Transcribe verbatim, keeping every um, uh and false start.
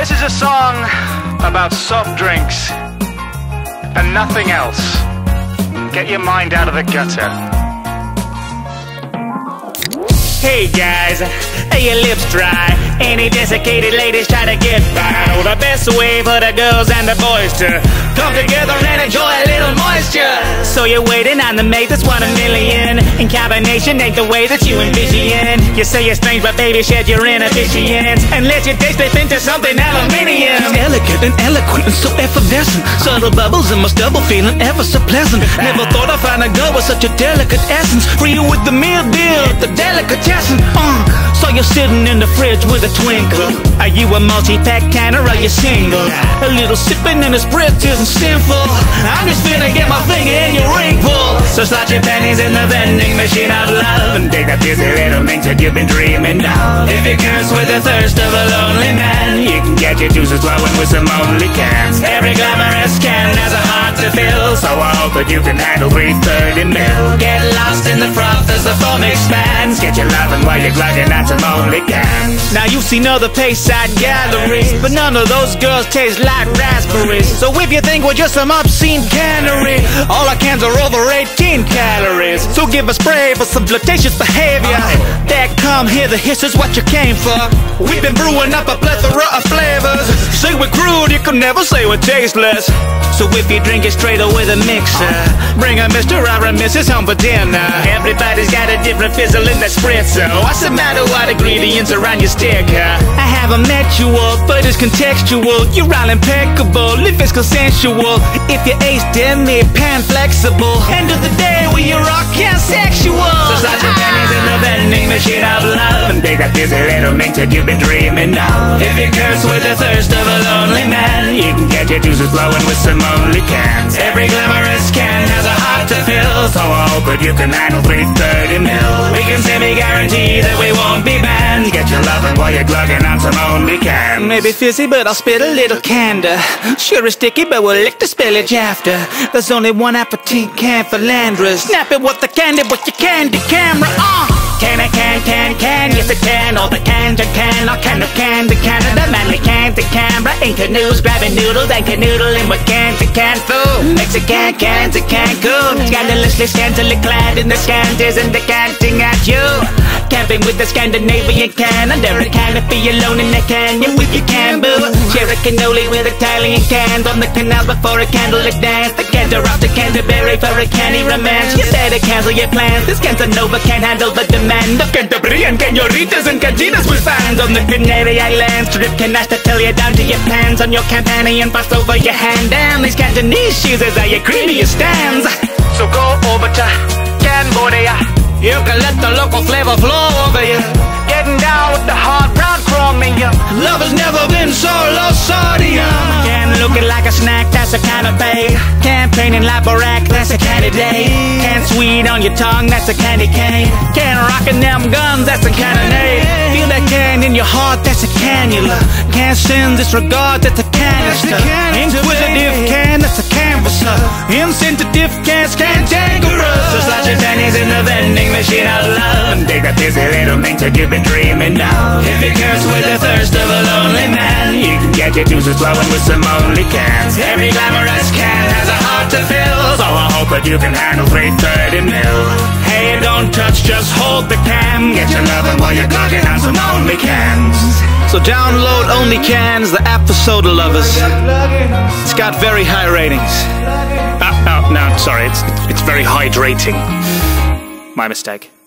This is a song about soft drinks and nothing else. Get your mind out of the gutter. Hey guys, are your lips dry? Any desiccated ladies trying to get by? Well, the best way for the girls and the boys to come together and enjoy a little moisture. So you're waiting on the mate that's one a million. In combination ain't the way that you envision. You say you're strange, but baby, shed your inhibitions and let your taste slip into something aluminium. She's elegant and eloquent and so effervescent. Subtle bubbles in my stubble, feeling ever so pleasant. Never thought I'd find a girl with such a delicate essence. For you with the meal deal, the delicatessen. Uh, so you're sitting in the fridge with a twinkle. Are you a multi-pack can or are you single? A little sipping in the spritz isn't sinful. I'm just finna get my finger in your ring pull. So slot your pennies in the vending machine of love and take that busy little mix that you've been dreaming of. If you curse with the thirst of a lonely man, you can get your juices flowing with some OnlyCans. Every glamorous can has a heart to fill, so I hope that you can handle three thirty mil. Get lost in the froth as the foam expands. Get your lovin' while you're glugging on some OnlyCans. Now you've seen other Payside galleries, but none of those girls taste like raspberries. So if you think we're just some obscene cannery, all our cans are over eighteen calories. So give a spray for some flirtatious behavior. That come here, the hiss is what you came for. We've been brewing up a plethora of flavors. Say we're crude, you can never say we're tasteless. So if you drink it straight or with a mixer, bring a Mister or a Missus home for dinner. Everybody's got a different fizzle in that spritzer. What's the matter what ingredients are on your sticker? I haven't met you all, but it's contextual. You're all impeccable, if it's consensual. If you're ace, then me pan flexible. End of the day, we are all sexual. So slot your pennies in the vending machine of love and take that busy little mix that you've been dreaming of. If you curse with the thirst of a lonely man, you can get your juices flowing with some OnlyCans. Every glamorous can has a heart to fill, so I hope that you can handle three thirty mil. We can semi-guarantee that we won't be banned. Get your lovin' while you're glugging on some OnlyCans. Maybe fizzy, but I'll spit a little candor. Sure it's sticky, but we'll lick the spillage after. There's only one aperitif can for Landras. Snap it with the candy with your candy camera. Uh! Can I can, can, can, yes it can. All the cans are can, all kind of can to Canada. Manly can to Canberra. In canoes, grabbing noodles and canoodling with can to can food. Mexican cans to Cancun. Scandalously scantily clad in the scanties and decanting at you. Camping with the Scandinavian can under a canopy alone in the canyon with your can boo. Share a cannoli with Italian cans on the canals before a candlelit dance. The cans are off to Canterbury for a canny romance. You better cancel your plans. This Cansanova can't handle the demand of Canterbury and Canoritas and Cantinas with fans on the Canary Islands. Strip canasta till you're down to your pants on your campani and pass over your hand. Damn, these Cantonese cheeses are your creamiest stands. So go over to Cambodia. You can let the local flavor flow over you. Getting down with the hard brown chromium. Love has never been so low sodium. Can looking like a snack, that's a kind of pay. Campaigning like Barack, that's a candidate. Can sweet on your tongue, that's a candy cane. Can rockin' them guns, that's a cannonade. Feel that can in your heart, that's a cannula. Can't sin disregard, that's a canister. Inquisitive can, that's a canvasser. Insensitive cans, cantankerous. So slot your pennies in the vending machine of love and take that busy little mix that you've been dreaming of. If you curse with the thirst of a lonely man, you can get your juices flowing with some OnlyCans. Every glamorous can has a heart to fill, so I hope that you can handle three thirty mil. Hey, don't touch, just hold the can. Get your lovin' while you're glugging on some OnlyCans. So download OnlyCans, the app for soda lovers. It's got very high ratings. Oh, oh no, sorry, it's, it's very hydrating. My mistake.